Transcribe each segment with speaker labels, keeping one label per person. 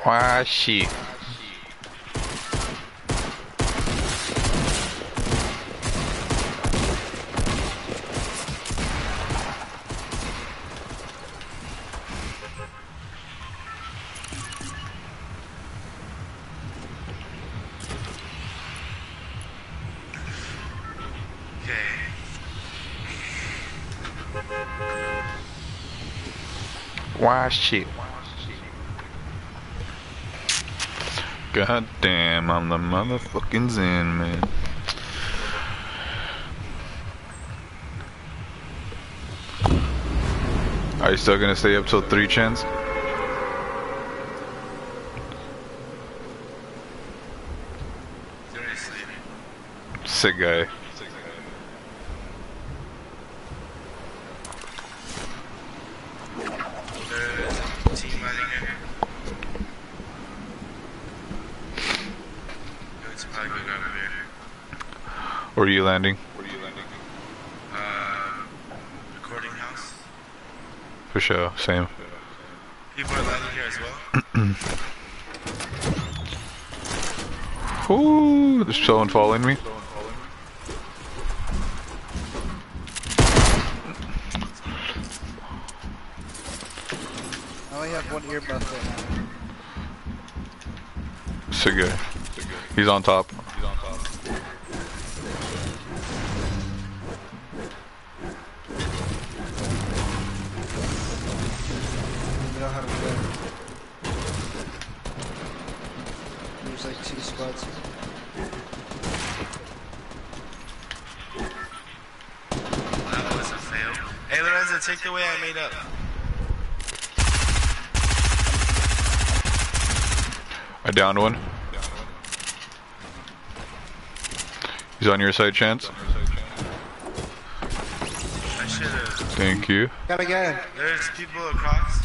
Speaker 1: Ah, shit. Why shit? God damn, I'm the motherfucking Zen man. Are you still gonna stay up till 3, Chance? Sick guy. Where are you landing?
Speaker 2: Recording house.
Speaker 1: For sure, same.
Speaker 2: People are landing here as well.
Speaker 1: Ooh, there's someone following me.
Speaker 3: I only have one earbud right now.
Speaker 1: Sick guy. He's on top.
Speaker 3: We don't have a gun. There's like 2 spots.
Speaker 2: That was a fail. Hey Lorenzo, take the way I made up.
Speaker 1: I downed one. He's on your side, Chance.
Speaker 2: I should've.
Speaker 1: Thank you.
Speaker 3: Got a gun.
Speaker 2: There's people across.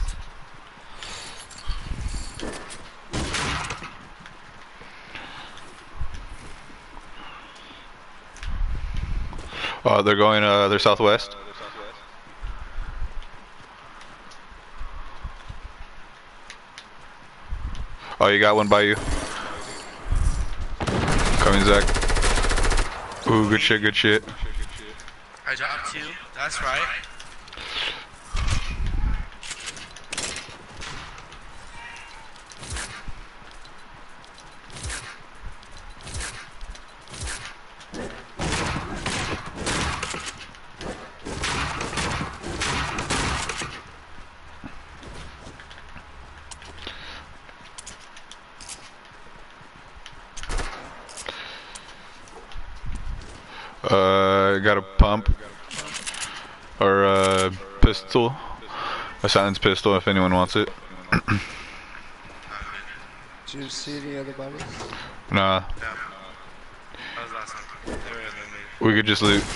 Speaker 1: They're going, they're southwest. Oh, you got one by you. Coming, Zach. Ooh, good shit, good shit.
Speaker 2: I dropped 2. That's right.
Speaker 1: Got a pump. Or a pistol. A silenced pistol if anyone wants it.
Speaker 3: Did you see any other bodies?
Speaker 1: Nah.
Speaker 2: That was last one. They were eliminated.
Speaker 1: We could just loot.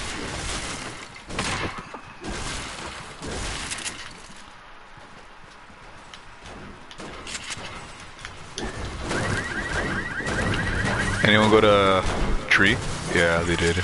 Speaker 1: Anyone go to tree? Yeah, they did.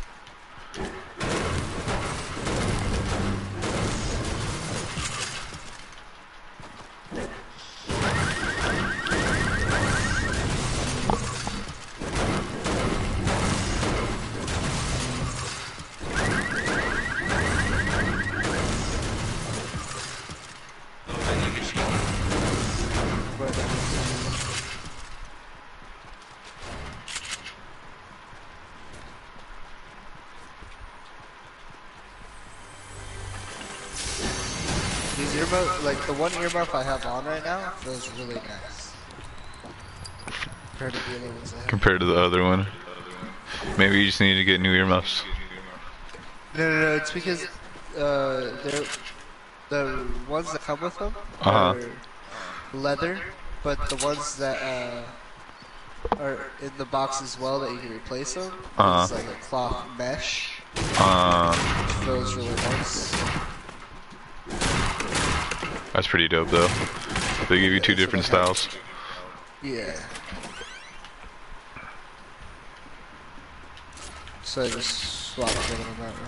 Speaker 3: These earbuds, like the one earbuff I have on right now, feels really nice. Compared to the other ones I have.
Speaker 1: Compared to the other one. Maybe you just need to get new earmuffs.
Speaker 3: No, it's because they're the ones that come with them are leather, but the ones that are in the box as well that you can replace them is like a cloth mesh. Which feels really nice.
Speaker 1: That's pretty dope though. They give you 2 different styles.
Speaker 3: Yeah. So I just swapped them on that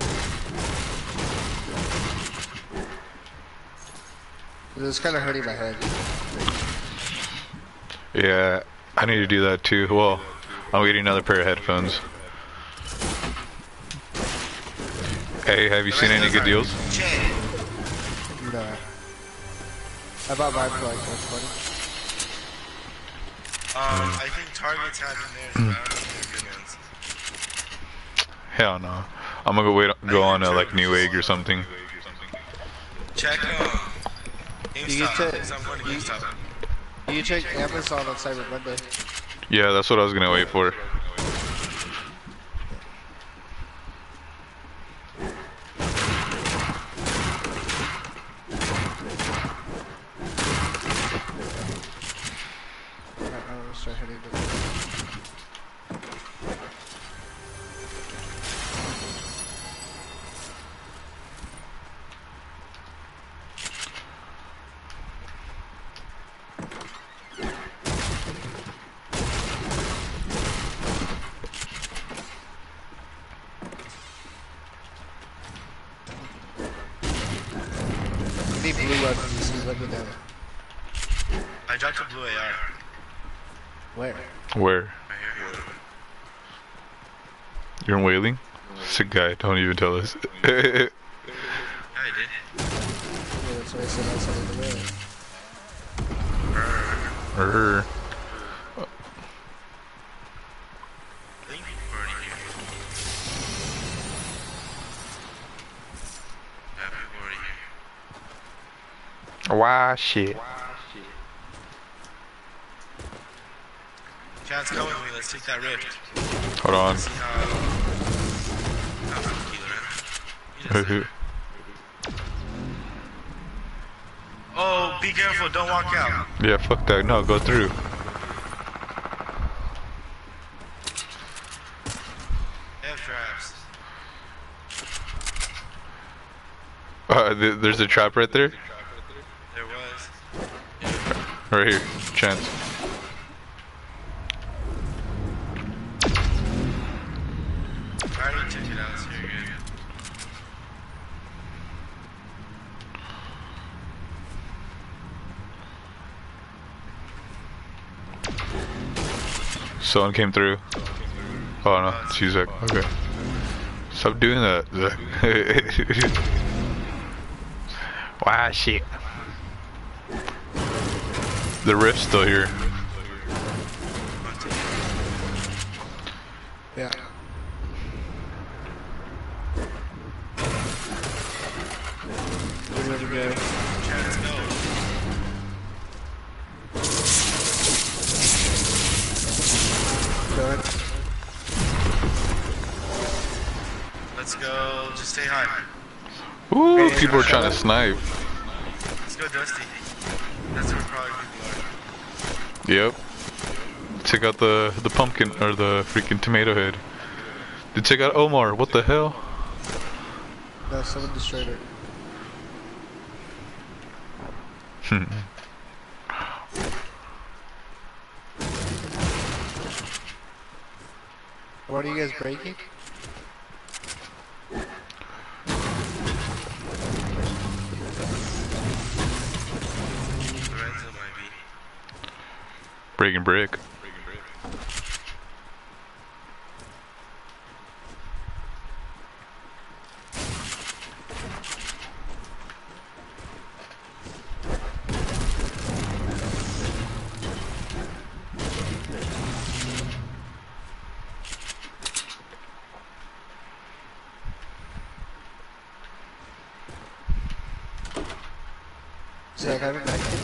Speaker 3: one. It was kind of hurting my head.
Speaker 1: Yeah, I need to do that too. Well, I'm getting another pair of headphones. Hey, have you seen any good deals?
Speaker 3: No. I bought mine for like 120.
Speaker 2: I think Target's having theirs, but I don't know if they're good ones.
Speaker 1: Hell no. I'm gonna go on like Newegg or something.
Speaker 2: Check
Speaker 3: You can
Speaker 2: GameStop. I'm going to GameStop.
Speaker 3: You check Amazon on Cyber Monday.
Speaker 1: Yeah, that's what I was gonna wait for.
Speaker 3: I'll start heading to need blue weapons, just let me know.
Speaker 2: I dropped a blue AR.
Speaker 3: Where?
Speaker 1: Where?
Speaker 2: Right here.
Speaker 1: You're in Whaling? Sick guy, don't even tell us.
Speaker 2: I did.
Speaker 3: Yeah, that's what I said outside of the road.
Speaker 1: Err.
Speaker 2: I think people are already here. Yeah, people are already here.
Speaker 1: Why shit.
Speaker 2: Chad's come with me, let's take that rift.
Speaker 1: Hold on.
Speaker 2: See how funky they're at. Oh, be careful, don't walk out.
Speaker 1: Yeah, fuck that. No, go through.
Speaker 2: They have traps.
Speaker 1: There's a trap right there?
Speaker 2: There was.
Speaker 1: Right here. Chance.
Speaker 2: I already took it out, so you're good.
Speaker 1: Someone came through. Oh no, she's like, okay. Stop doing that, Zach. Wow, shit. The rift's still here.
Speaker 3: Yeah. We're ready to go.
Speaker 2: Chad, let's go.
Speaker 3: Done.
Speaker 2: Let's go, just stay high.
Speaker 1: Ooh, people are trying to snipe.
Speaker 2: Let's go, Dusty. That's where probably people are.
Speaker 1: Yep. Check out the pumpkin, or the freaking tomato head. Dude, check out Omar, what the hell?
Speaker 3: No, someone destroyed it. What are you guys breaking?
Speaker 2: Lorenzo might be.
Speaker 1: Breaking brick.
Speaker 3: Zach, I haven't back in.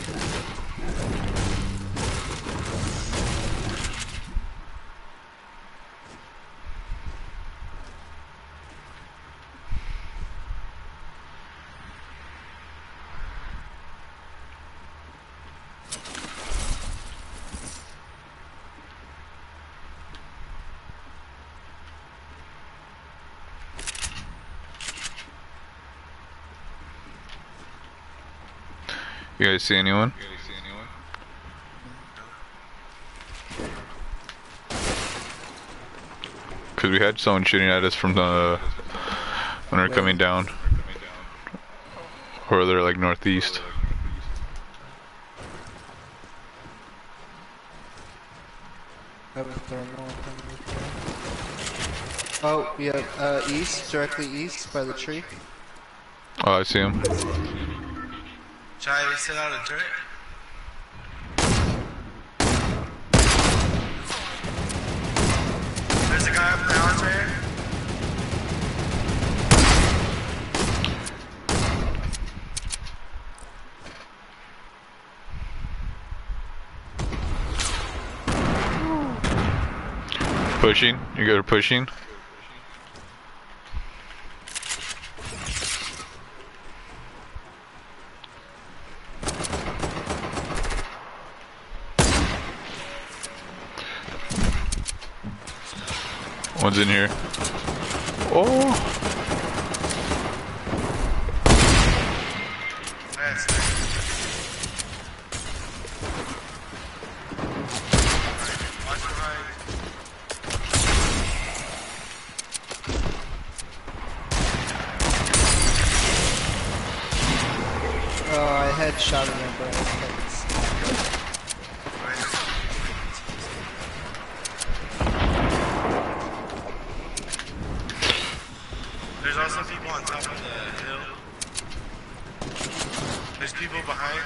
Speaker 1: You guys see anyone? Cause we had someone shooting at us from the when we're coming down, or they're like northeast.
Speaker 3: have a thermal thing. Oh, yeah, east, directly east by the tree.
Speaker 1: Oh, I see him.
Speaker 2: Try to sit out a turret. There's a guy up in the house right here.
Speaker 1: Pushing. You go to pushing. One's in here. Oh!
Speaker 2: That's nice. Watch the right.
Speaker 3: Oh, I had shot him, but I couldn't.
Speaker 2: There's also people on top of the hill. There's people behind.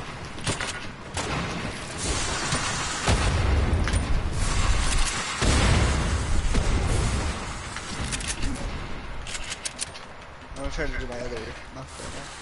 Speaker 3: I'm trying to do my other knock right now.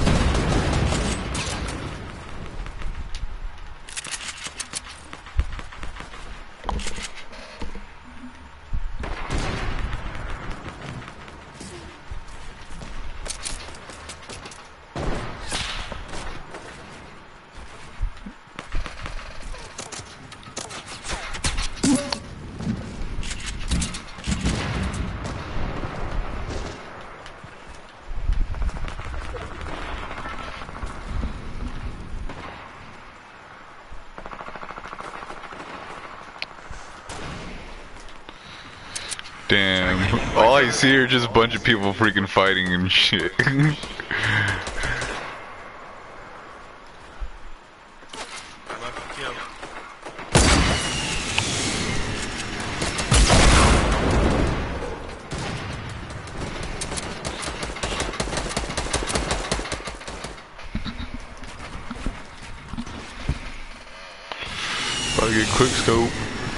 Speaker 1: Damn. All I see are just a bunch of people freaking fighting and shit. About to get quick scope.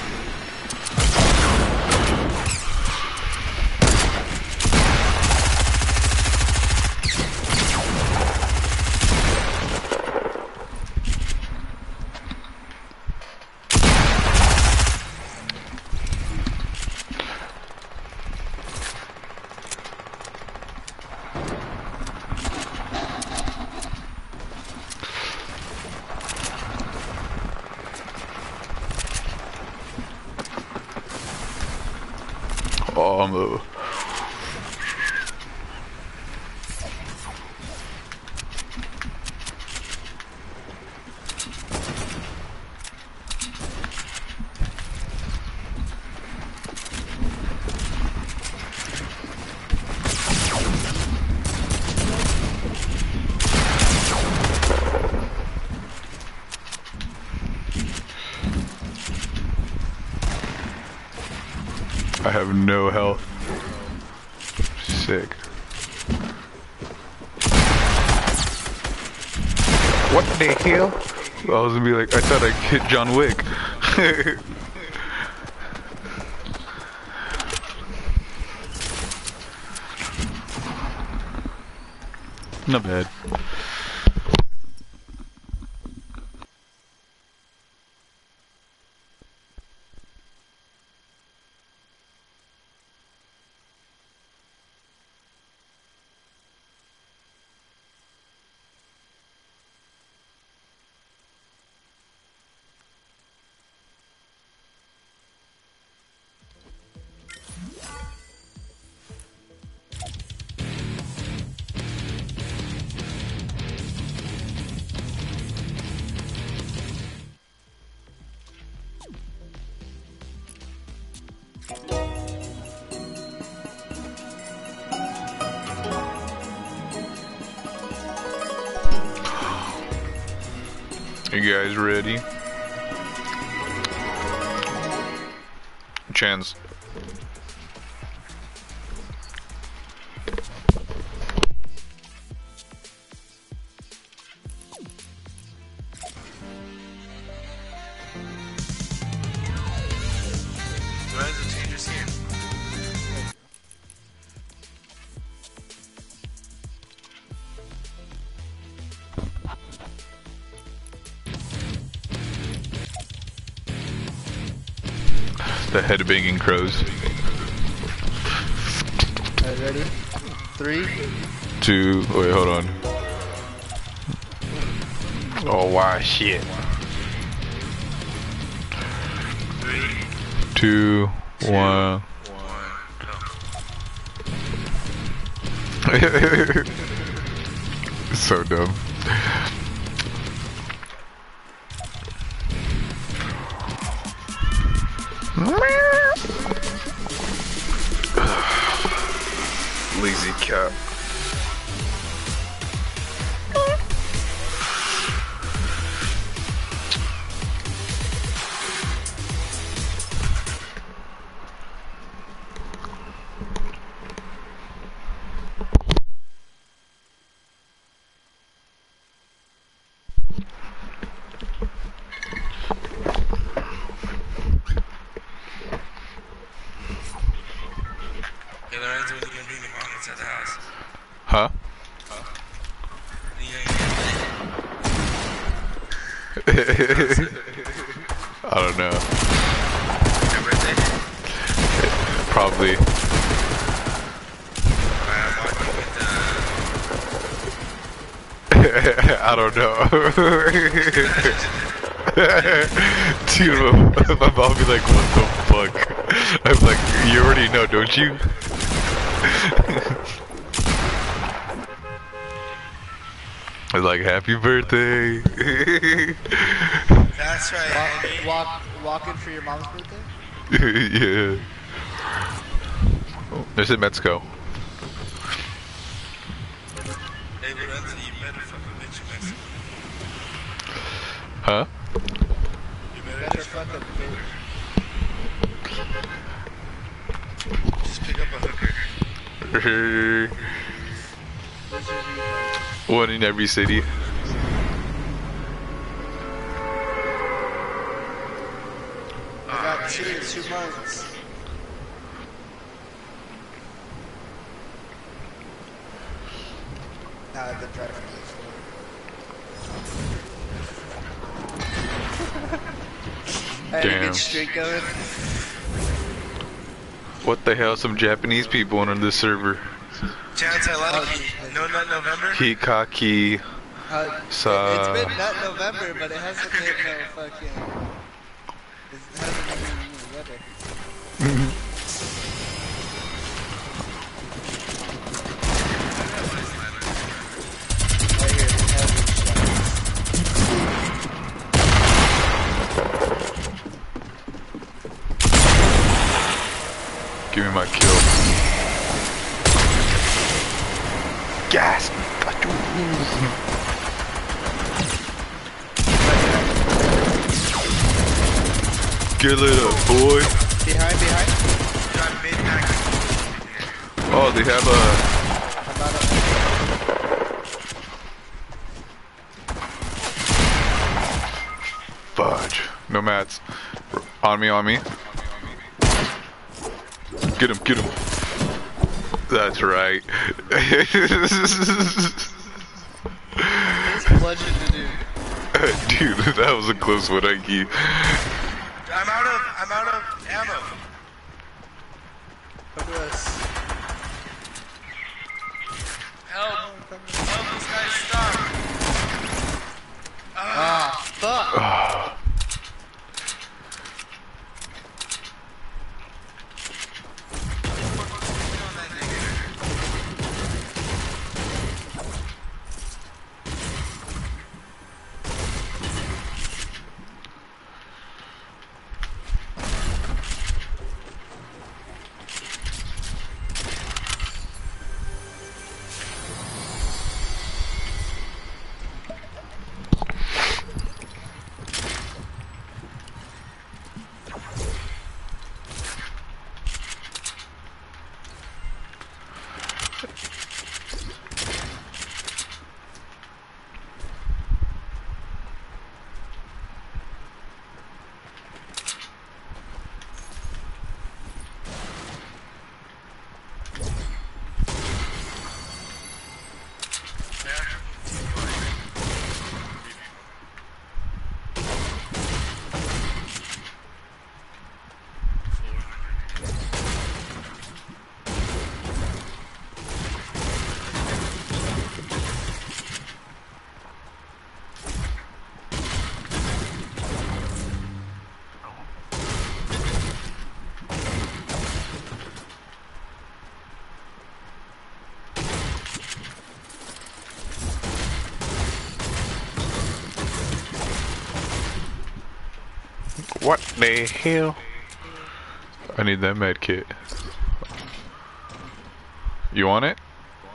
Speaker 1: Oh, I'm low. I have no health. Sick. What the hell? I was gonna be like, I thought I hit John Wick. Not bad. You guys ready? chance.
Speaker 2: Lorenzo, change your scene.
Speaker 1: The head-banging crows.
Speaker 3: Alright, ready? 3.
Speaker 1: 2. Wait, hold on. Oh wow, shit.
Speaker 2: 3,
Speaker 1: 2, 1.
Speaker 2: 1, go.
Speaker 1: So dumb. Lazy cat.
Speaker 2: Hey Lorenzo, when you gonna bring the monitors at the house?
Speaker 1: Huh?
Speaker 2: When you gonna
Speaker 1: I don't know.
Speaker 2: get your birthday?
Speaker 1: Probably.
Speaker 2: I'm walking with
Speaker 1: I don't know. Dude, my mom be like, what the fuck? I'm like, you already know, don't you? I was like, happy birthday.
Speaker 2: That's right, Andy.
Speaker 3: Walking for your mom's birthday?
Speaker 1: Yeah. This is Mexico.
Speaker 2: Hey Lorenzo, you better fucking bitch Mexico.
Speaker 1: Huh?
Speaker 2: You better
Speaker 3: Better
Speaker 2: just
Speaker 3: fucking bitch.
Speaker 2: just pick up a hooker.
Speaker 1: One in every city.
Speaker 3: I got 2 months. Nah, I've been driving for I had a
Speaker 1: Damn.
Speaker 3: good streak going.
Speaker 1: What the hell? Some Japanese people on this server.
Speaker 2: Chance, I like No Nut November?
Speaker 1: Hikaki.
Speaker 3: It's been not November, but it hasn't been no fucking. It hasn't been any weather. Right here, it hasn't
Speaker 1: Give me my kill. Gas. Get lit up, boy.
Speaker 3: Behind.
Speaker 2: You got mid-pack.
Speaker 1: Oh, they have a.
Speaker 3: About
Speaker 1: Fudge. No mats. On me. Get him. That's right.
Speaker 3: It's a pleasure to do.
Speaker 1: Dude, that was a close one, Ike.
Speaker 2: I'm out of ammo.
Speaker 3: Come to us.
Speaker 2: Help this guy stop.
Speaker 3: Ah, fuck.
Speaker 1: What the hell? I need that med kit. You want it?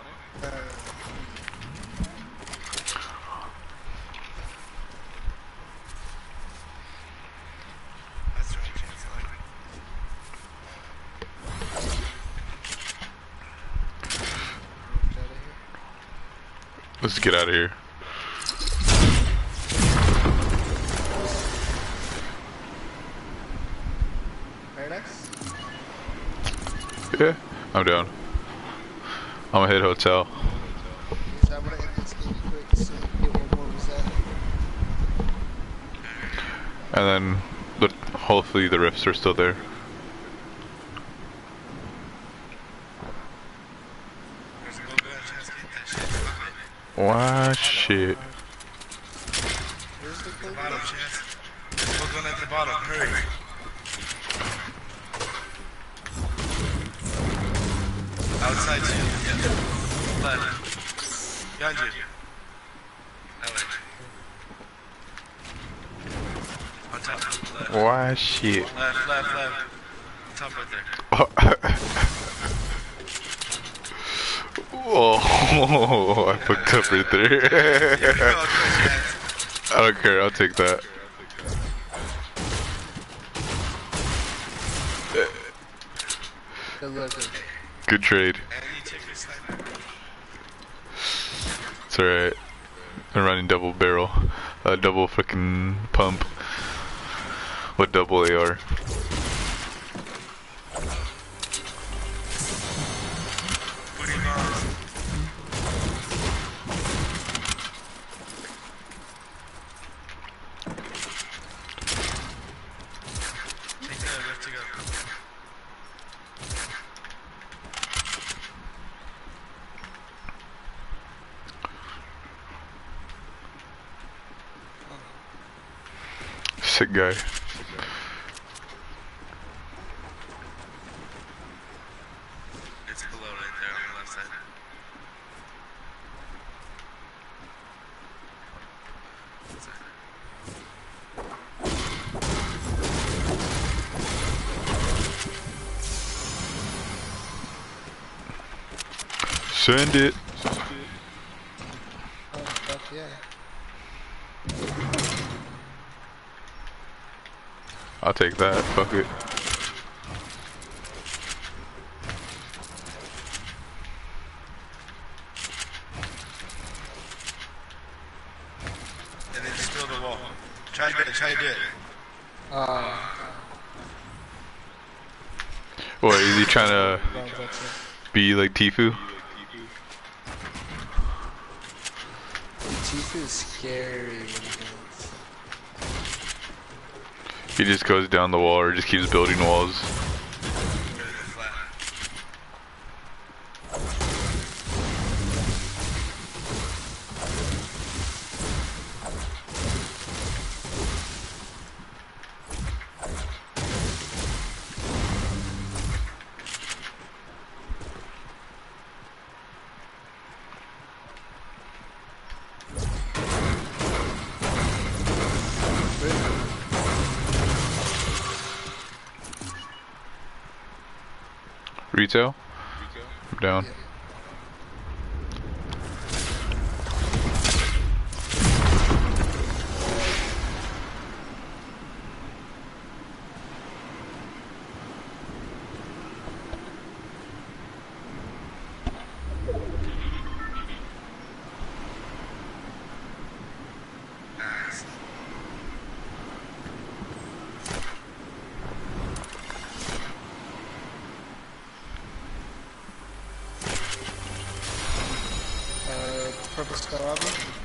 Speaker 1: Let's get out of here.
Speaker 3: Paradise?
Speaker 1: Yeah, I'm down. I'm gonna hit hotel.
Speaker 3: So I'm gonna end this game quick so we can get one more reset.
Speaker 1: And then, hopefully the rifts are still there. Wow, shit.
Speaker 3: Where's the code?
Speaker 2: Bottom, Chance. There's one at the bottom. Hurry. Outside you. Yeah. Left. Behind you. That way. On top. Left.
Speaker 1: Wow, shit.
Speaker 2: Left. On top right there.
Speaker 1: Oh, I fucked up right there. I don't care, I'll take that. Good trade. It's alright. I'm running double barrel. Double fucking pump. With double AR. Sick guy.
Speaker 2: It's below right there on the left side.
Speaker 1: Send it.
Speaker 3: Oh, fuck yeah.
Speaker 1: I'll take that. Fuck it.
Speaker 2: And then just build a wall. Try to do it.
Speaker 1: What, is he trying to be like Tifu?
Speaker 3: Tifu is scary.
Speaker 1: He just goes down the wall or just keeps building walls. Retail? I'm down.
Speaker 3: Yeah. Purple Star Arbor.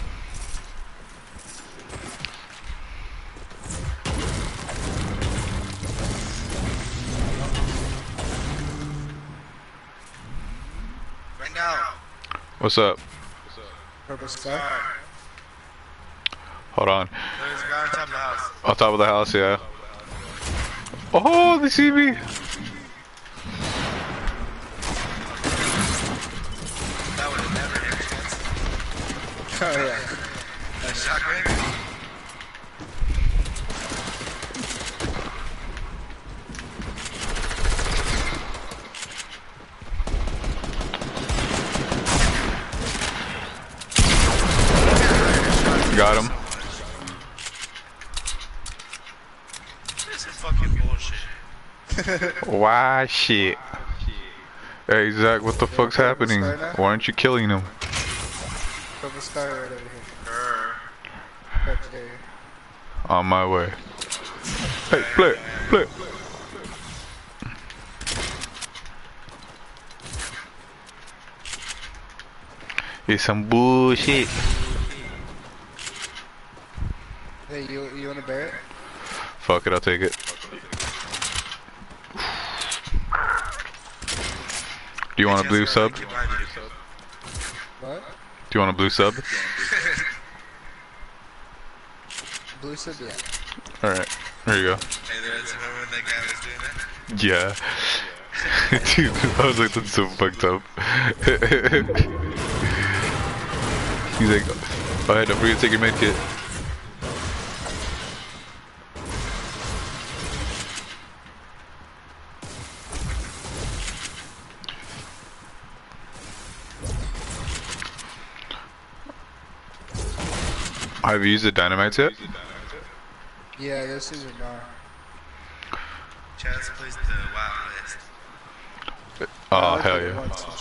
Speaker 2: Right now.
Speaker 1: What's up?
Speaker 3: Purple Star.
Speaker 1: Hold on.
Speaker 2: There's a guy on top of the house.
Speaker 1: On top of the house, yeah. Oh, they see me.
Speaker 2: That would have never hit chance.
Speaker 3: Oh yeah.
Speaker 2: That shotgun.
Speaker 1: Got him.
Speaker 2: This is fucking bullshit.
Speaker 1: Why shit? Hey Zach, what the fuck's happening? Why aren't you killing him?
Speaker 3: From the sky right over here. Right there.
Speaker 1: On my way. Hey, play, play. It's some bullshit.
Speaker 3: Hey, you wanna bear it?
Speaker 1: Fuck it, I'll take it. Do you want a blue sub? Do
Speaker 3: What?
Speaker 1: you want a blue sub?
Speaker 3: Blue sub, yeah.
Speaker 1: Alright, there you go.
Speaker 2: Hey, remember when that guy was doing that?
Speaker 1: Yeah. Dude, I was like, that's so fucked up. He's like, oh, hey, don't forget to take your med kit. Have you used the dynamites yet?
Speaker 3: Yeah, this is a nar.
Speaker 2: Chance plays the Wild West.
Speaker 1: Oh, hell yeah.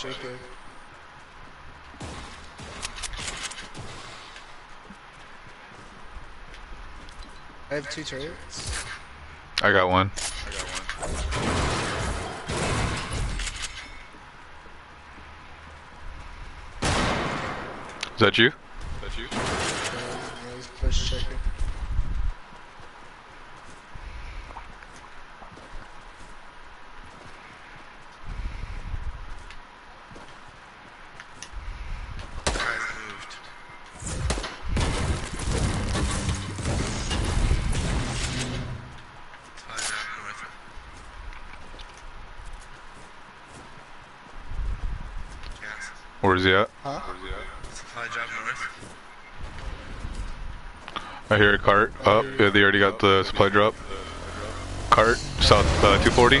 Speaker 3: I have 2 turrets.
Speaker 1: I got one. Is that you?
Speaker 3: Yeah, he's push checking.
Speaker 1: Where is he at?
Speaker 3: Huh?
Speaker 2: Supply drop north.
Speaker 1: I hear a cart up. Yeah, they already got the supply drop. Cart, south 240.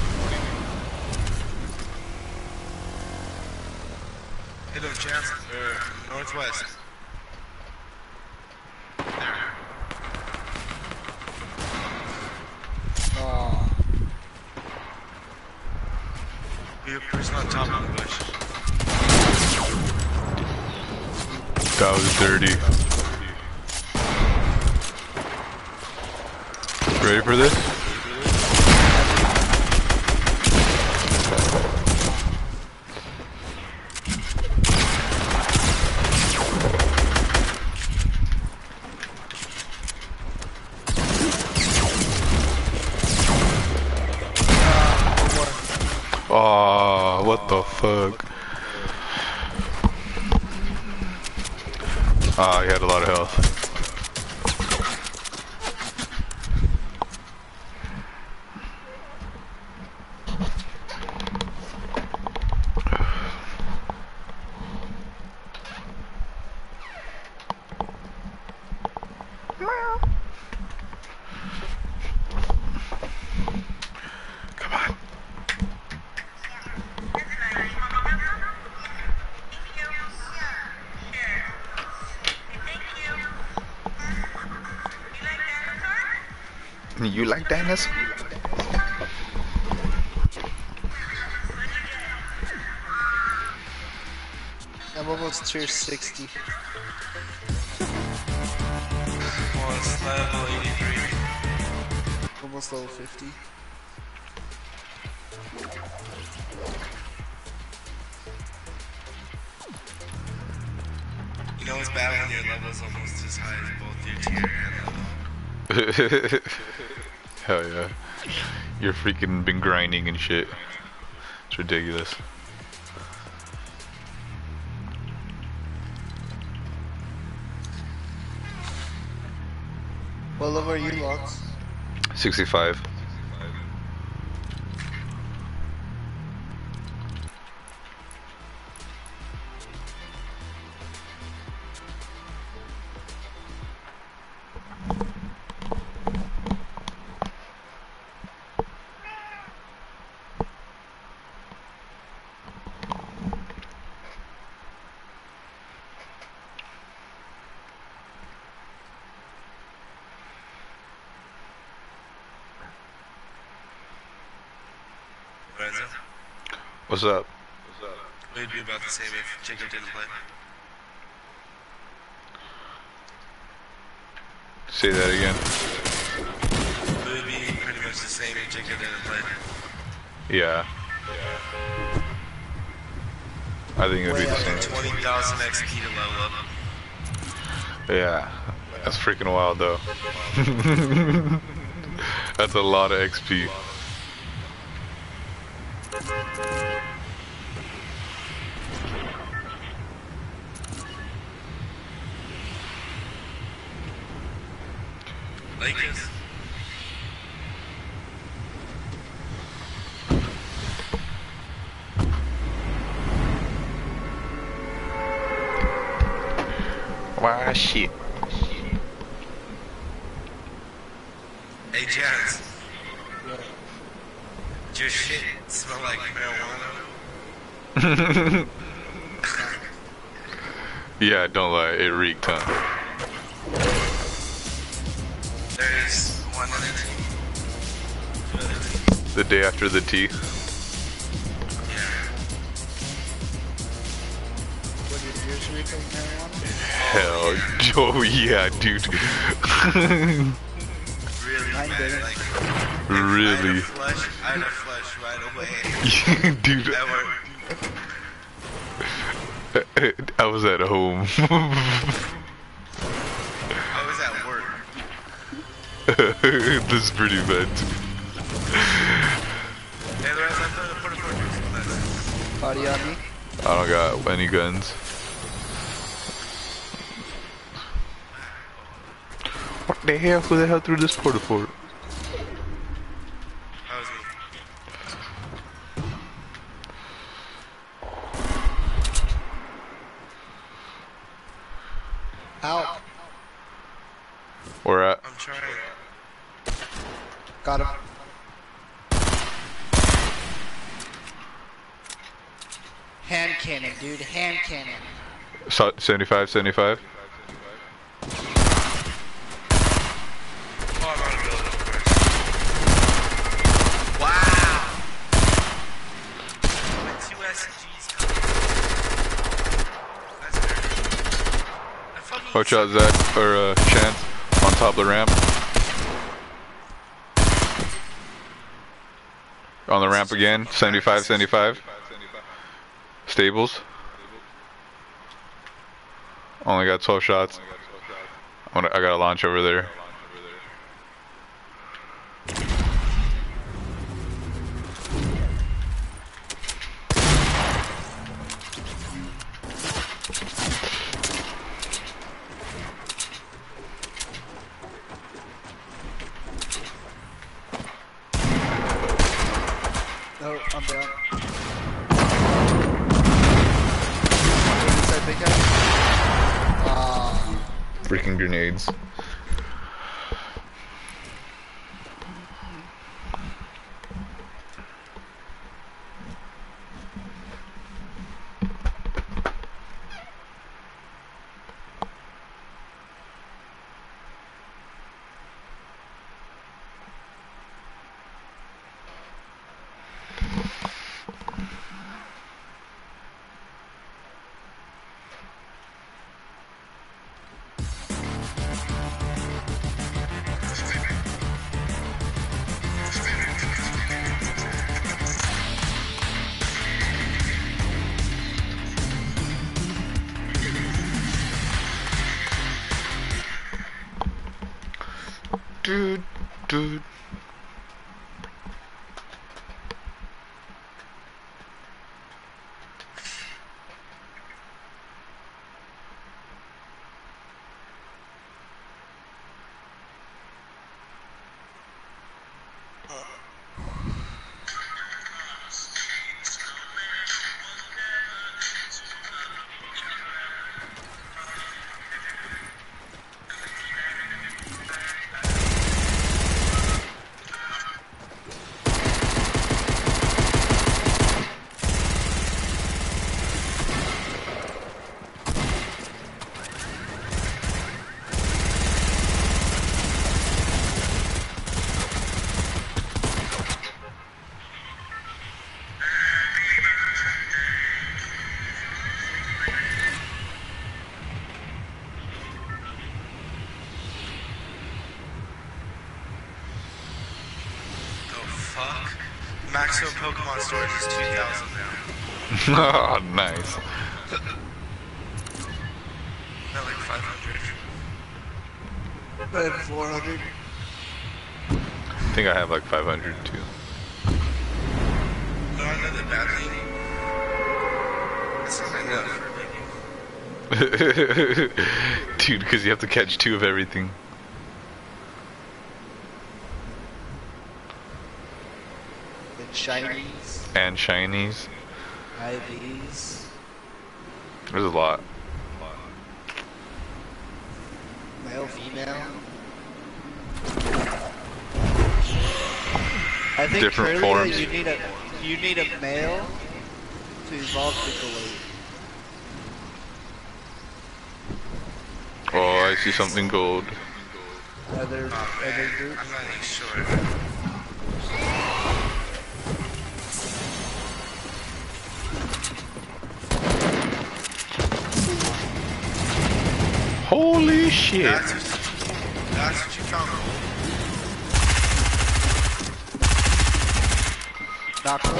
Speaker 2: Hit him, Chance. Northwest.
Speaker 3: Oh.
Speaker 2: Be a person on top of the bush.
Speaker 1: That was dirty. Ready for this? Oh, what the fuck? Ah, he had a lot of health. Come on. You like dinosaurs?
Speaker 3: I'm almost tier 60.
Speaker 2: Almost level 83.
Speaker 3: Almost level 50.
Speaker 2: You know it's bad when your level's almost as high as both your tier and level.
Speaker 1: Hell yeah. You're freaking been grinding and shit. It's ridiculous.
Speaker 3: What level are you, Logs?
Speaker 1: 65. What's up?
Speaker 2: We'd be about the same if Jacob didn't play.
Speaker 1: Say that again.
Speaker 2: It would be pretty much the same if Jacob didn't play.
Speaker 1: Yeah. I think it would be the same.
Speaker 2: 20,000 XP to level up.
Speaker 1: Yeah. That's freaking wild though. That's a lot of XP.
Speaker 2: Lakers.
Speaker 1: Wow, shit.
Speaker 2: Hey, Jazz. Does your shit smell like marijuana?
Speaker 1: Yeah, don't lie, it reeked, huh?
Speaker 2: There's one in it.
Speaker 1: The day after the tea.
Speaker 3: What did yours reek like marijuana?
Speaker 1: Hell, oh yeah, dude.
Speaker 2: Really
Speaker 3: Mine
Speaker 2: bad.
Speaker 3: didn't.
Speaker 2: Like,
Speaker 1: Really?
Speaker 2: I had a flush right away.
Speaker 1: Dude,
Speaker 2: That worked.
Speaker 1: I was at home.
Speaker 2: I was at work.
Speaker 1: This is pretty bad.
Speaker 2: Hey, the rest I thought the porta
Speaker 3: Body on me.
Speaker 1: I don't got any guns. What the hell? Who the hell threw this porta fort?
Speaker 2: That was me.
Speaker 3: Out.
Speaker 1: Where at?
Speaker 2: I'm trying.
Speaker 3: Got him. Hand cannon, dude. Hand cannon.
Speaker 1: 75, 75.
Speaker 2: Oh, I'm on a build, of course. Wow! With 2 SMGs coming. That's dirty. I fucking
Speaker 1: Watch out, Zach, or Chance, on top of the ramp. On the ramp again, 75, 75. Stables. Only got 12 shots. I got a launch over there.
Speaker 3: Oh, I'm down. What is that big guy?
Speaker 1: Freaking grenades. Dude.
Speaker 2: fuck? Maximum Pokemon storage is 2,000 now.
Speaker 1: Oh, nice.
Speaker 2: Not like 500.
Speaker 3: I have 400.
Speaker 1: I think I have like 500 too.
Speaker 2: No, I know that badly. That's not enough for a baby.
Speaker 1: Dude, because you have to catch 2 of everything.
Speaker 3: And shinies.
Speaker 1: And shinies.
Speaker 3: IVs.
Speaker 1: There's a lot.
Speaker 3: Male, female. I think
Speaker 1: Different
Speaker 3: Kirlia,
Speaker 1: forms.
Speaker 3: you need a male to evolve to Gallade.
Speaker 1: Oh, I see something gold.
Speaker 3: Other
Speaker 2: Oh, man,
Speaker 3: groups.
Speaker 2: I'm not even sure.
Speaker 1: Holy shit.
Speaker 2: That's what you found gold.
Speaker 3: Nocturne,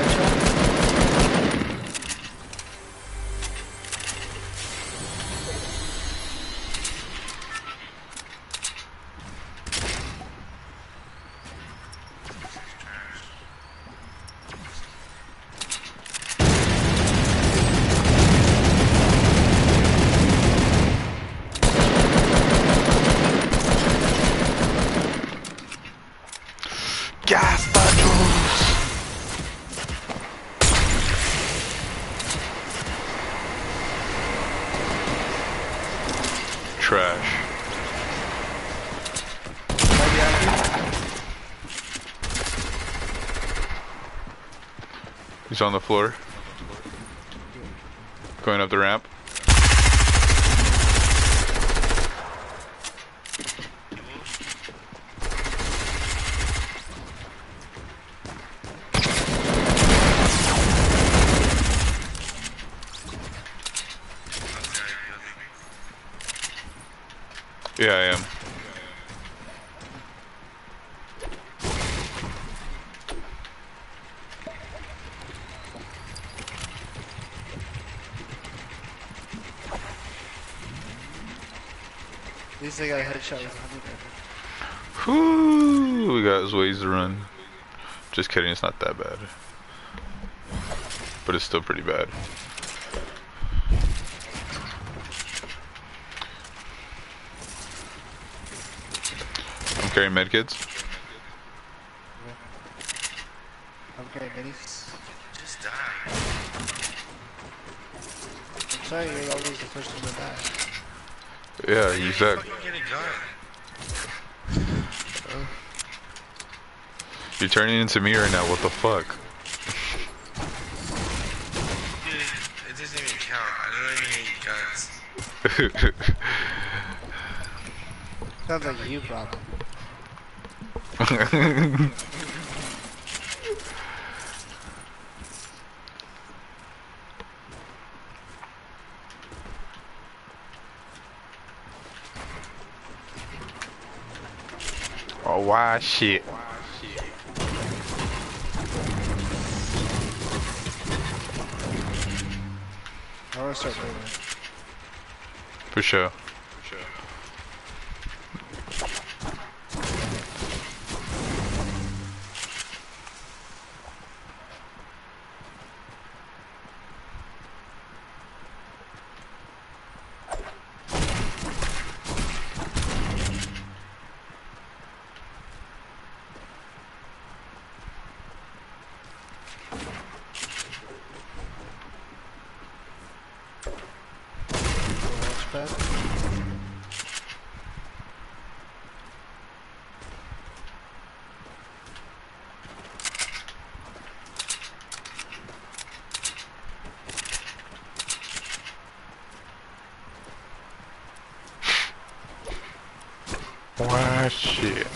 Speaker 1: Gas bottles. Trash. He's on the floor. Going up the ramp. Yeah, I am.
Speaker 3: At least I got a headshot with 100.
Speaker 1: Whoo, we got ways to run. Just kidding, it's not that bad. But it's still pretty bad. I'm carrying medkits.
Speaker 3: I'm carrying minis.
Speaker 2: Just die.
Speaker 3: I'm sorry, you're always the first one to die.
Speaker 1: Yeah, you suck.
Speaker 2: Fucking get a gun.
Speaker 1: You're turning into me right now, what the fuck?
Speaker 2: Dude, it doesn't even count. I don't even need guns.
Speaker 3: Sounds like you problem.
Speaker 1: Oh, why shit?
Speaker 3: I wanna start doing it.
Speaker 1: For sure. Why shit?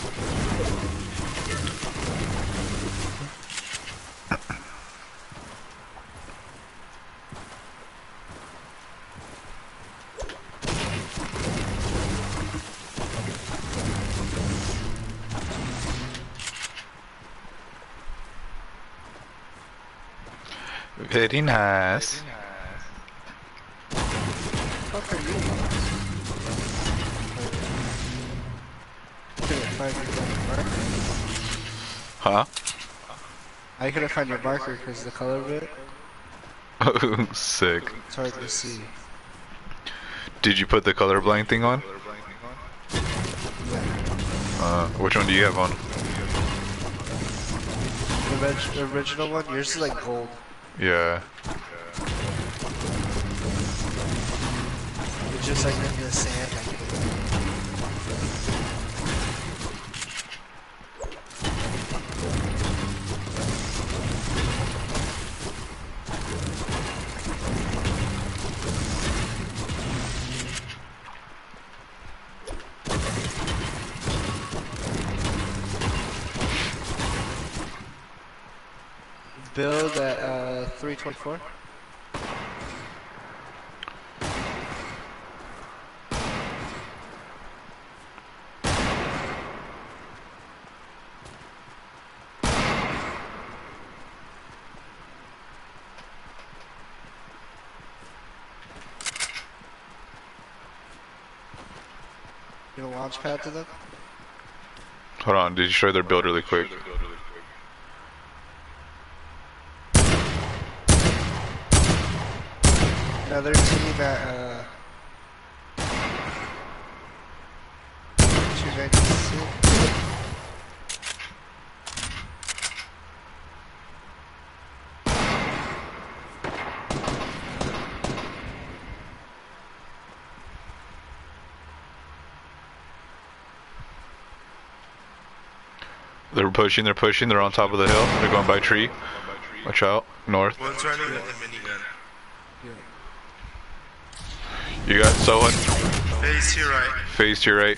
Speaker 1: Very nice.
Speaker 3: What the fuck are you? Couldn't find your marker.
Speaker 1: Huh?
Speaker 3: I couldn't find your marker because the color of it.
Speaker 1: Sick.
Speaker 3: It's hard to see.
Speaker 1: Did you put the colorblind thing on?
Speaker 3: Yeah.
Speaker 1: Which one do you have on?
Speaker 3: The original one. Yours is like gold.
Speaker 1: Yeah.
Speaker 3: It's just like in the sand. Build at 324. You know, launch pad to them?
Speaker 1: Hold on, did you show their build really quick?
Speaker 3: Another team at 296.
Speaker 1: They're pushing, they're on top of the hill, they're going by tree. Watch out, north.
Speaker 2: One's running with the minigun.
Speaker 1: You got someone?
Speaker 2: Face to your right.
Speaker 1: Face to your right.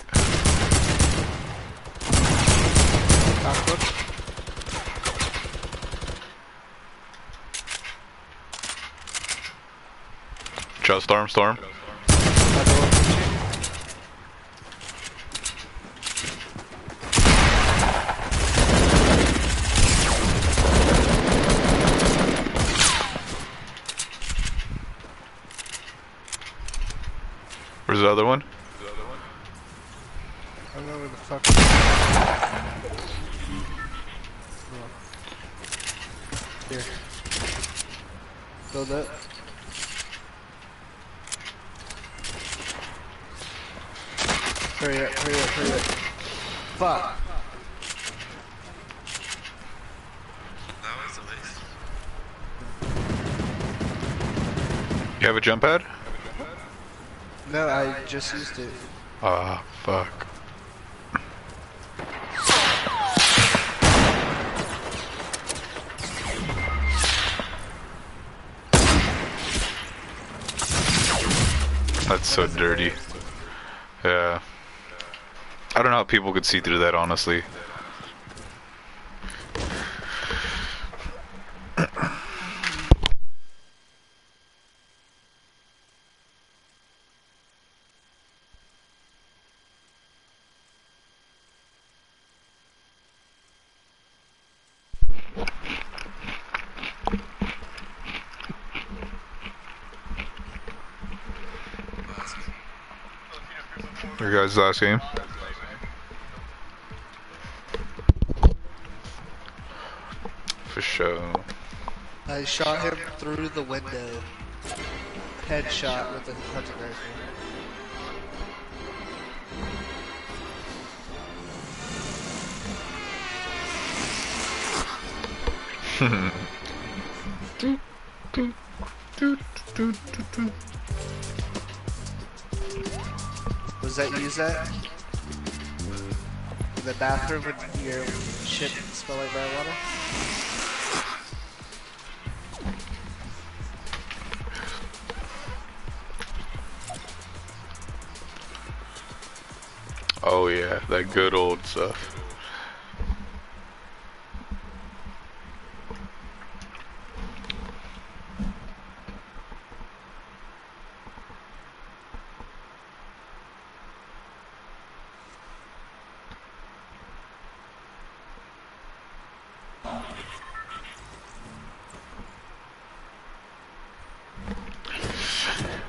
Speaker 1: Chill, storm. Where's the other one?
Speaker 3: I don't know where the fuck. Here. Build it. Hurry up. Fuck.
Speaker 2: That was a waste.
Speaker 1: You have a jump pad?
Speaker 3: No, I just used it.
Speaker 1: Ah, fuck. That's so dirty. Yeah. I don't know how people could see through that, honestly. Your guys' last game? For sure.
Speaker 3: I shot him through the window. Headshot with a hunting rifle. Was that you, Zach? In the bathroom when your shit smell like marijuana?
Speaker 1: Oh yeah, that good old stuff.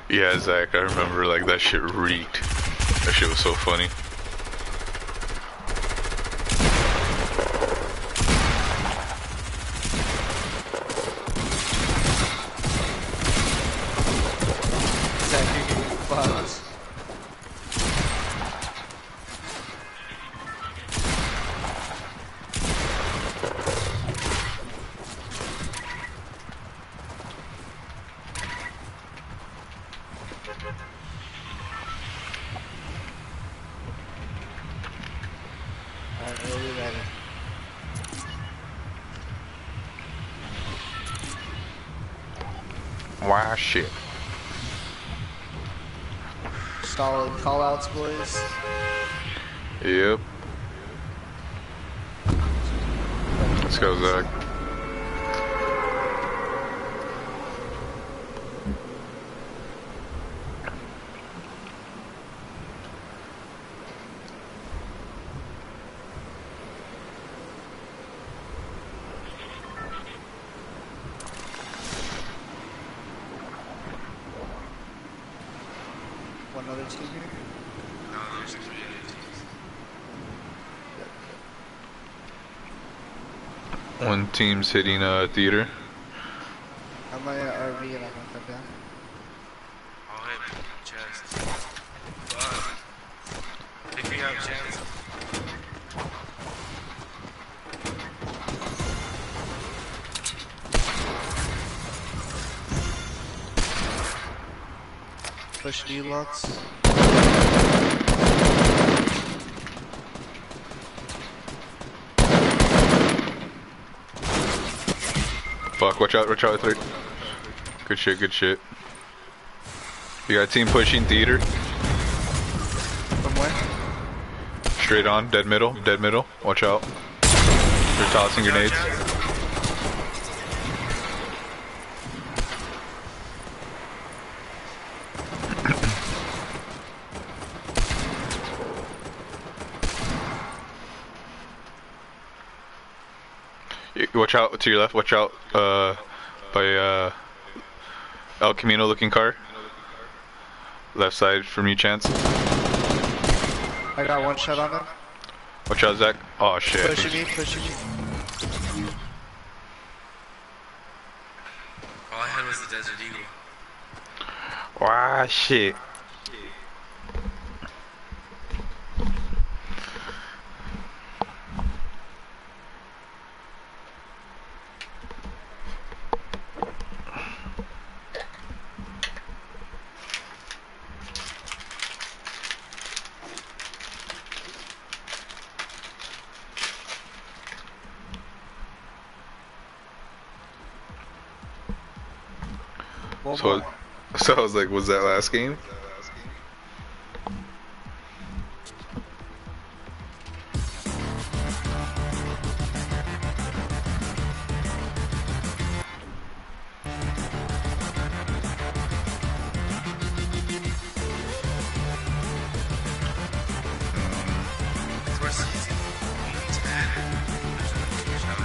Speaker 1: Yeah, Zach, I remember like that shit reeked. That shit was so funny.
Speaker 3: Zach, you're getting fucked. Alright, we'll be ready.
Speaker 1: Wow, shit.
Speaker 3: Solid callouts, boys.
Speaker 1: Yep. Let's go, Zach.
Speaker 3: One other team here.
Speaker 2: No, there's 3 other teams.
Speaker 1: One team's hitting a theater.
Speaker 3: I'm on an RV and I'm gonna come down.
Speaker 2: I'll hit chest. Pick me up, Chance.
Speaker 3: Push knee locks.
Speaker 1: Fuck, watch out, third. Good shit, good shit. You got a team pushing theater.
Speaker 3: From where?
Speaker 1: Straight on, dead middle, dead middle. Watch out. They're tossing grenades. Watch out to your left, watch out by El Camino looking car. Left side from you, Chance.
Speaker 3: I got one shot on him.
Speaker 1: Watch out, Zach. Oh shit.
Speaker 3: Pushing me, pushing me.
Speaker 2: All I had was the Desert Eagle.
Speaker 1: Wow, shit. So I was like, was that last game?
Speaker 2: We're season 10. There's another team shot.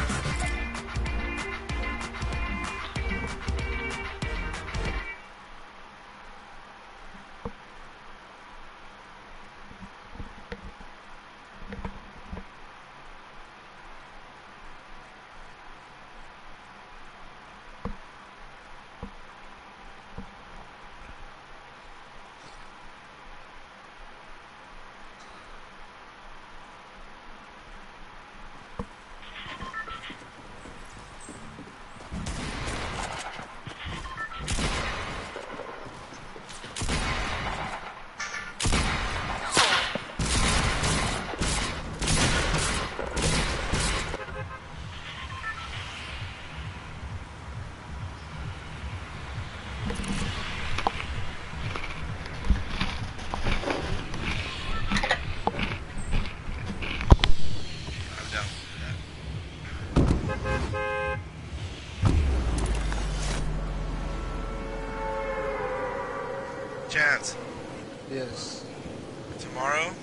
Speaker 2: Chance,
Speaker 3: Yes.
Speaker 2: tomorrow,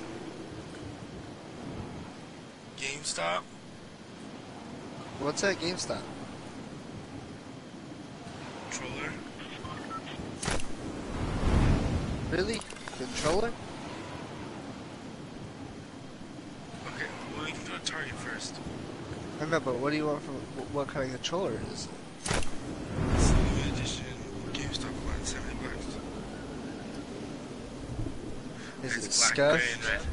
Speaker 2: GameStop,
Speaker 3: What's at GameStop?
Speaker 2: controller.
Speaker 3: Really? Controller?
Speaker 2: Okay, well, we can do a target first.
Speaker 3: I know, but what do you want from what kind of controller is it?
Speaker 2: It's the limited edition GameStop one, $70.
Speaker 3: Is it
Speaker 2: It's black, gray, and
Speaker 3: scuffed?
Speaker 2: red.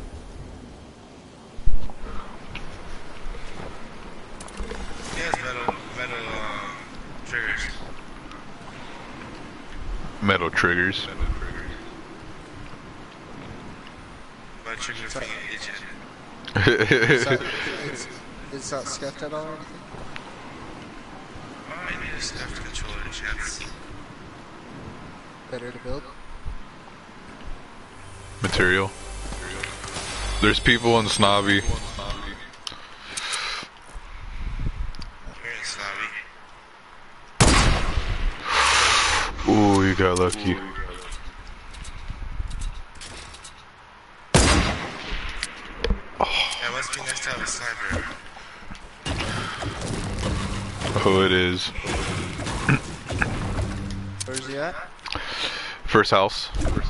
Speaker 2: It has metal triggers.
Speaker 1: Metal triggers.
Speaker 2: My trigger finger itching.
Speaker 3: It's not scuffed at all or anything?
Speaker 2: Oh, I need a scuffed controller chance.
Speaker 3: Better to build?
Speaker 1: Material. There's people in Snobby.
Speaker 2: Here in Snobby.
Speaker 1: Ooh, you got lucky.
Speaker 2: Yeah, it must be nice to have a sniper.
Speaker 1: Oh, it is.
Speaker 3: Where's he at?
Speaker 1: First house.
Speaker 2: I wanna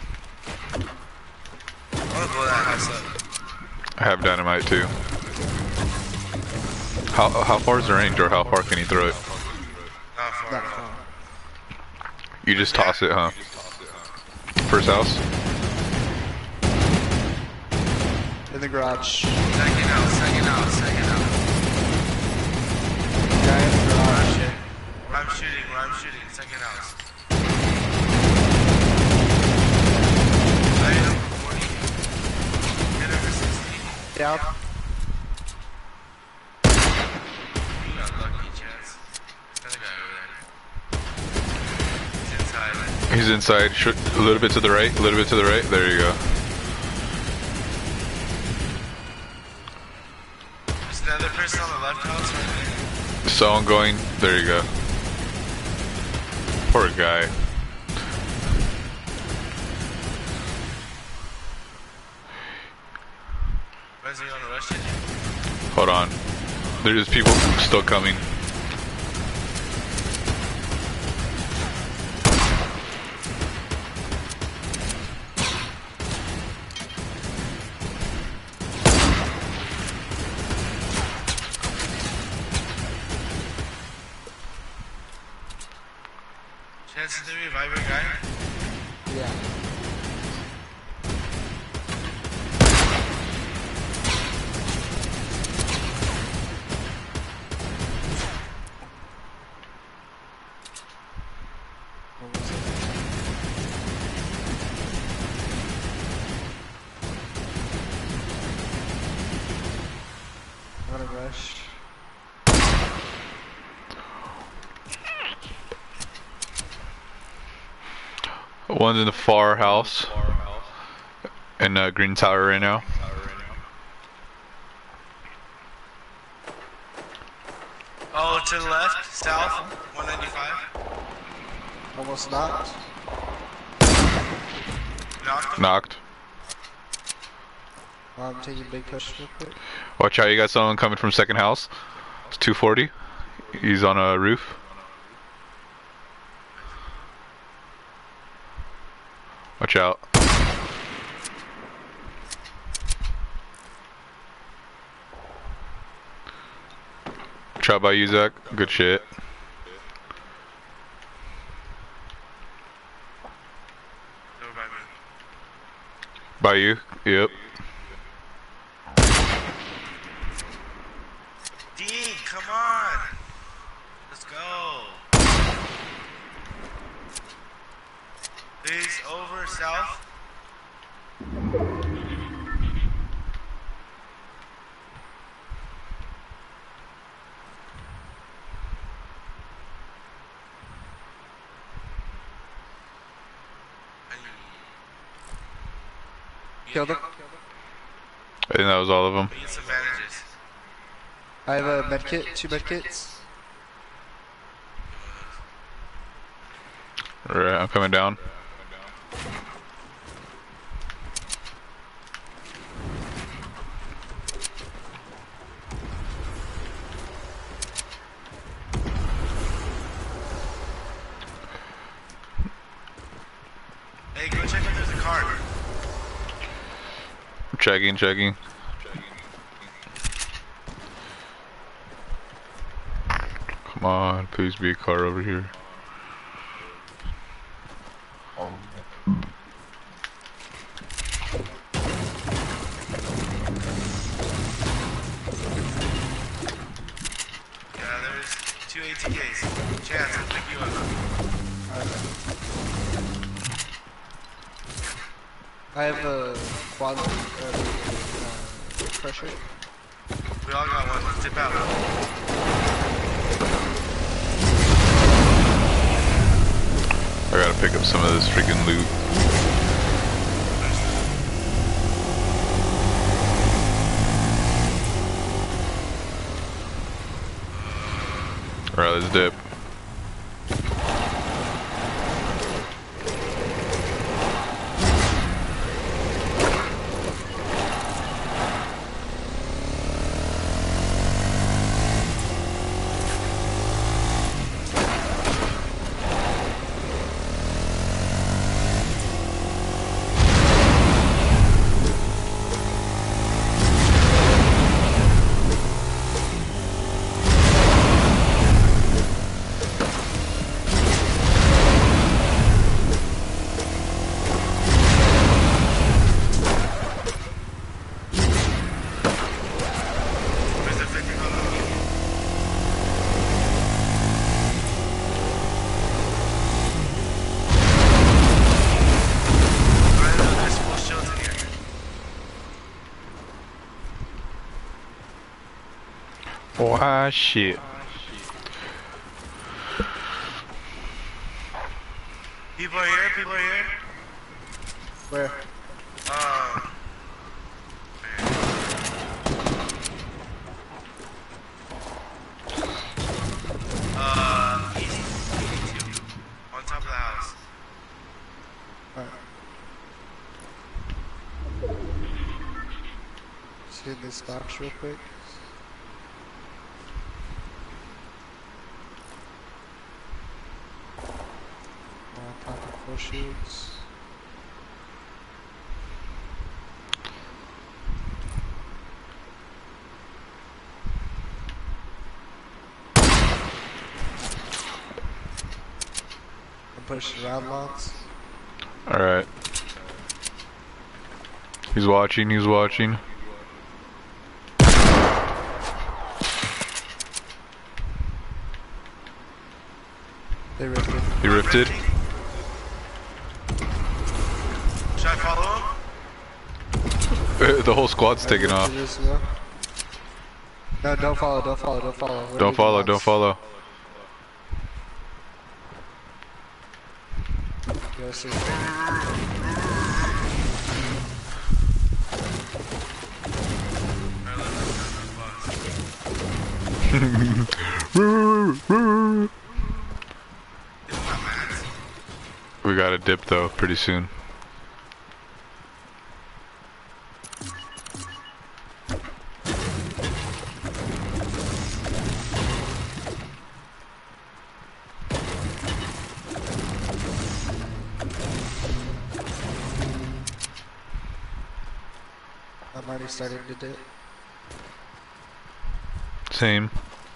Speaker 2: blow that house up.
Speaker 1: I have dynamite too. How far is the range, or how far can you throw it?
Speaker 2: Not far
Speaker 3: Not
Speaker 2: at all.
Speaker 3: far.
Speaker 1: You just toss it, huh? First house.
Speaker 3: In the garage.
Speaker 2: Second out.
Speaker 3: Guy in the garage.
Speaker 2: Where I'm shooting, second house. Right over 40. Hit over 60.
Speaker 3: Down.
Speaker 2: You got lucky, Chance. Another guy over there. He's inside.
Speaker 1: He's inside. A little bit to the right. A little bit to the right. There you go.
Speaker 2: There's another person on the left house right there.
Speaker 1: Someone going. There you go. Poor guy.
Speaker 2: Where's he on the rush?
Speaker 1: Hold on. There's people still coming.
Speaker 2: Chance, did they revive your guy?
Speaker 3: Yeah. What was it? I'm gonna rush.
Speaker 1: One's in the far house. In Green Tower right now.
Speaker 2: Oh, to the left, south, 195.
Speaker 3: Almost knocked.
Speaker 2: Knocked him.
Speaker 1: Knocked.
Speaker 3: I'm taking big push real quick.
Speaker 1: Watch out, you got someone coming from second house. It's 240. He's on a roof. Watch out. Try by you, Zach. Good shit.
Speaker 2: Over by me.
Speaker 1: By you? Yep.
Speaker 2: Dean, come on. Let's go. He's over south.
Speaker 3: Killed him.
Speaker 1: I think that was all of them.
Speaker 2: We get some bandages.
Speaker 3: I have a medkit, 2 medkits.
Speaker 1: Alright, I'm coming down.
Speaker 2: Hey, go check out the
Speaker 1: Checking, checking. Come on, please be a car over here.
Speaker 2: Yeah, there's 2 ATKs. Chance, I'll pick you up.
Speaker 3: I have a quad pressure.
Speaker 2: We all got one. Dip out.
Speaker 1: I gotta pick up some of this freaking loot. Alright, let's dip.
Speaker 2: Where's the 50 location? Alright, look, there's full shields in here.
Speaker 1: Oh, ah, shit.
Speaker 2: People are here, people are here.
Speaker 3: Where?
Speaker 2: Easy 2. On top of the house.
Speaker 3: Alright. Just hit this box real quick. On top of full shields. And push round lots.
Speaker 1: Alright. He's watching, he's watching.
Speaker 3: They ripped it.
Speaker 1: He rifted.
Speaker 2: Should I follow him?
Speaker 1: The whole squad's taking off.
Speaker 3: No, don't follow, don't follow, don't follow. We're
Speaker 1: Don't follow, don't follow.
Speaker 3: Go see.
Speaker 2: Alright, let's go.
Speaker 1: We gotta dip though, pretty soon.
Speaker 3: I'm already starting to dip.
Speaker 1: Same.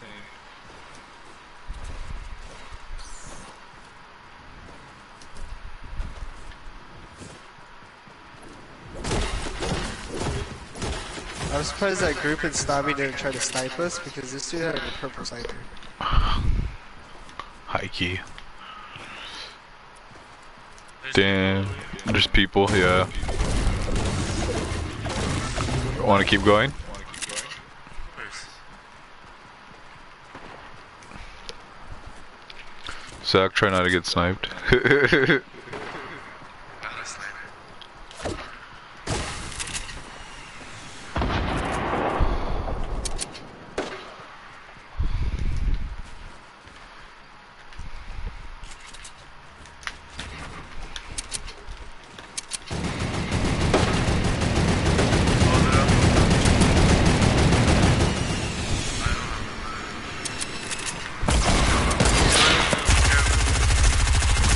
Speaker 3: I'm surprised that group in Snobby didn't try to snipe us because this dude had a purple sniper.
Speaker 1: High key. Damn. There's people, yeah. Wanna keep going? Zach, try not to get sniped.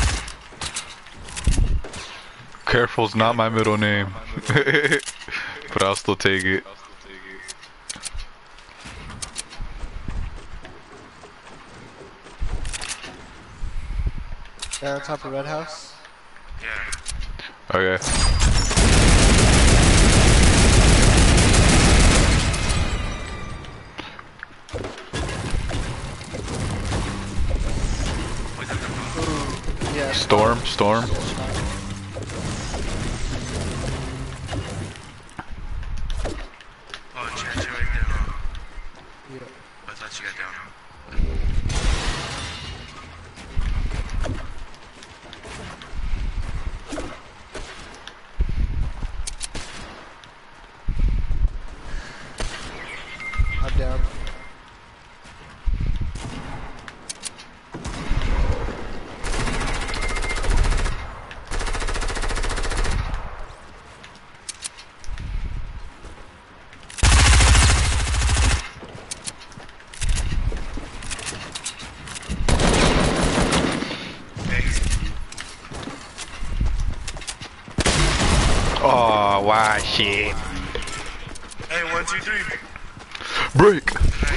Speaker 1: Careful's not my middle name. but I'll still take it.
Speaker 3: Down on top of Red House.
Speaker 2: Yeah.
Speaker 1: Okay.
Speaker 3: Ooh, yeah.
Speaker 1: Storm.
Speaker 2: Oh, Chad, you're right down.
Speaker 3: Yeah.
Speaker 2: I thought you got down.
Speaker 3: I'm down.
Speaker 1: Oh, why shit.
Speaker 2: Hey, 1, 2, 3.
Speaker 1: Break.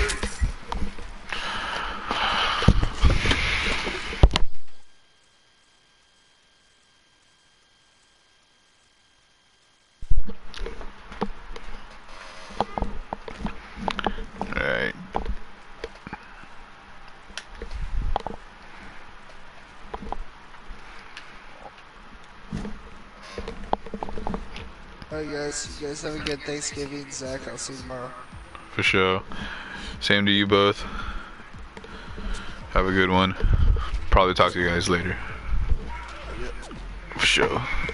Speaker 1: Alright.
Speaker 3: Alright guys, you guys have a good Thanksgiving. Zach, I'll see you tomorrow.
Speaker 1: For sure. Same to you both. Have a good one. Probably talk to you guys later. For sure.